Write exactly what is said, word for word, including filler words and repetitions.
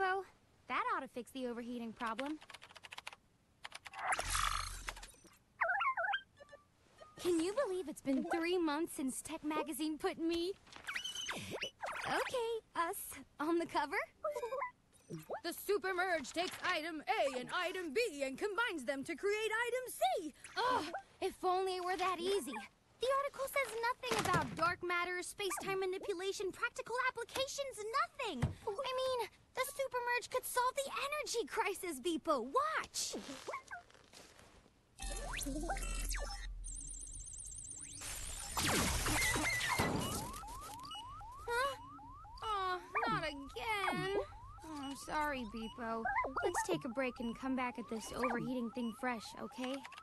Beepo. That ought to fix the overheating problem. Can you believe it's been three months since Tech Magazine put me... Okay, us, on the cover? The Supermerge takes item A and item B and combines them to create item C. Ugh, if only it were that easy. The article says nothing about dark matter, space-time manipulation, practical applications, nothing. I mean, the Supermerge could solve the energy crisis, Beepo. Watch! Huh? Oh, not again. Oh, sorry, Beepo. Let's take a break and come back at this overheating thing fresh, okay?